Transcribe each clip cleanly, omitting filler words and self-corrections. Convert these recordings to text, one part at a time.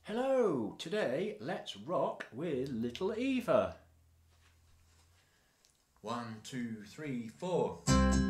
Hello, today let's rock with Little Eva. 1, 2, 3, 4.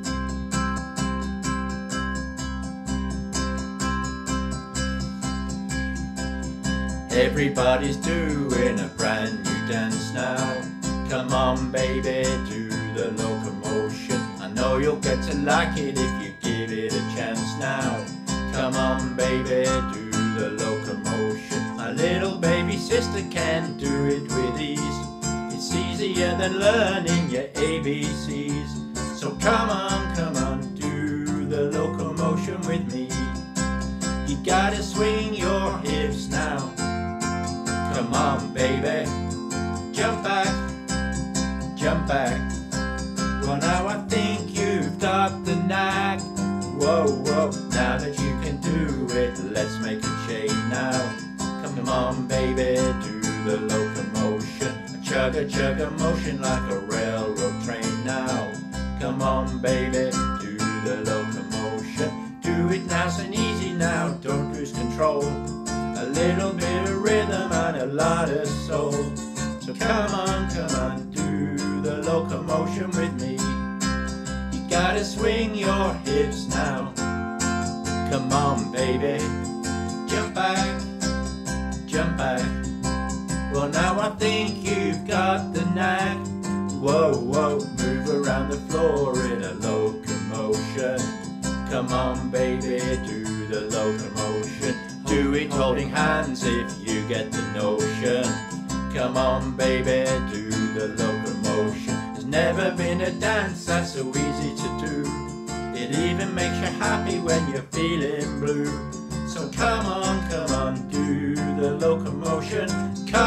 Everybody's doing a brand new dance now. Come on baby, do the locomotion. I know you'll get to like it if you give it a chance now. Come on baby, do the locomotion. My little baby sister can do it with ease. It's easier than learning your ABCs. So come on, do the locomotion with me. You gotta swing your hips now. Come on baby, jump back, jump back. Well now I think you've got the knack. Whoa, whoa, now that you can do it, let's make a chain now. Come on baby, do the locomotion. A chugga motion like a railroad train now. Come on baby, do the locomotion. Do it nice and easy now, don't lose control. A little bit of rhythm and a lot of soul. So come on, do the locomotion with me. You gotta swing your hips now. Come on baby, jump back, jump back. Well now I think you've got the knack. Whoa, whoa, move around the floor in a locomotion. Come on baby, do the locomotion. Do it holding hands if you get the notion. Come on baby, do the locomotion. There's never been a dance that's so easy to do. It even makes you happy when you're feeling blue. So come on, do the locomotion. Come